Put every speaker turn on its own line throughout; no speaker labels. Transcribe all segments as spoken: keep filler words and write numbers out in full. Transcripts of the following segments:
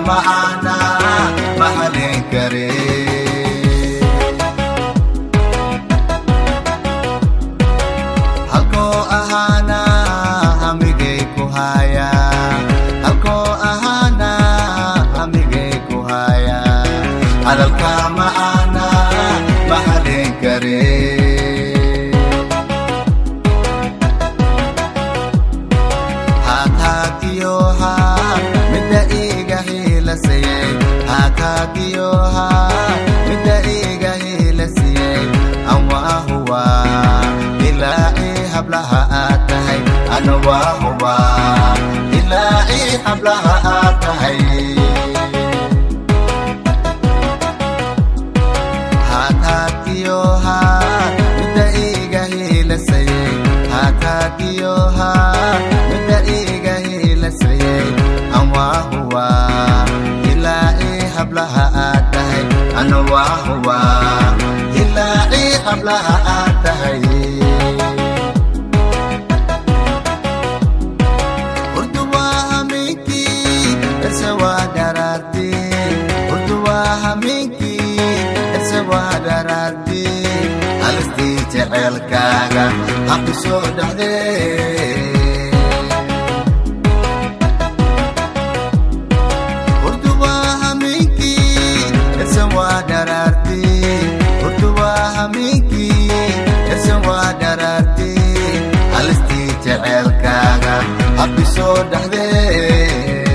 معنا محل كريم halko ahana amigay ko haya halko ahana amigay ko haya alalka maana mahalin kare hatakiyoha midda iga hilaseye hatakiyoha midda iga hilaseye anwa huwa ilahi hablaha atahay anwa huwa ilahi hablaha atahay hatakiyoha midda iga hilaseye hatakiyoha midda iga hilaseye anwa huwa ilahi hablaha atahay anwa huwa ilahi hablaha atahay urduwa minki sawa darati urduwa minki sawa darati alisti jacelkaaga habbi soo dhaxdee urduwa minki sawa darati urduwa minki sawa darati alisti jacelkaaga habbi soo dhaxdee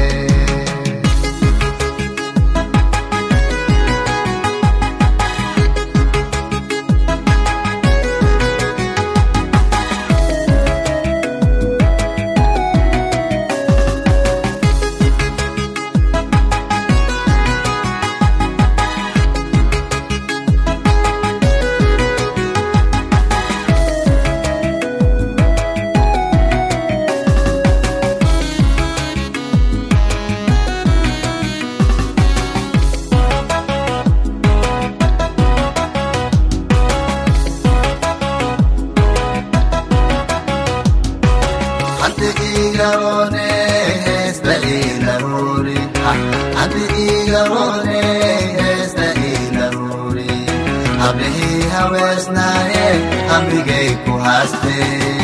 igarone esta ilaruri adi igarone esta ilaruri abihi hawesnaye amigay ku haste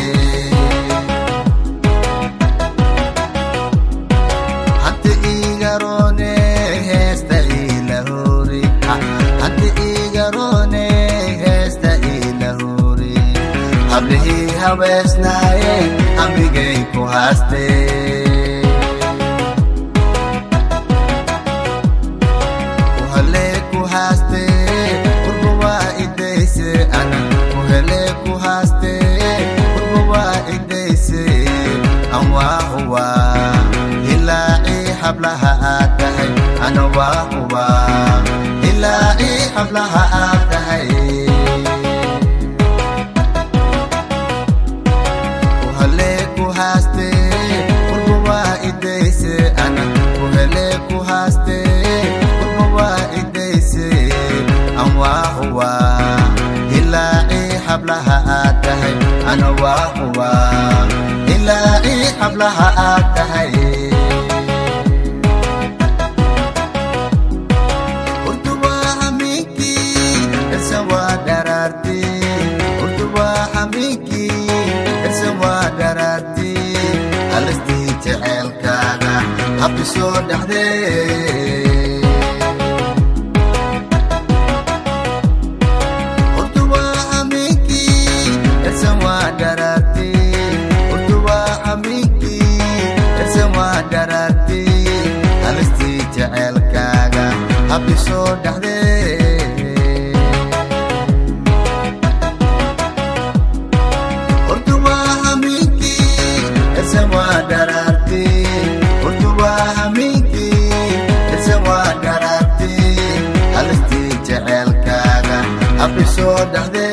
adi igarone esta ilaruri adi igarone esta ilaruri abihi hawesnaye amigay ku haste kuhale ku haste urbuwa idayse ana kuhale ku haste urbuwa idayse anwa huwa ilahi hablaha atahay anwa huwa ilahi hablaha atahay haste urbuwa idayse ana kuhele ku haste urbuwa idayse anwa huwa ilahi hablaha atahay anwa huwa ilahi hablaha atahay urduwa minki sawa dararti urduwa minki sawa dararti alisti jacelkaaga habbi soo dhaxdee urduwa minki sawa dararti urduwa minki sawa dararti alisti jacelkaaga habbi soo dhaxdee sawa darati urduwa minki sawa darati alisti jacelkaaga habbi soo dhaxdee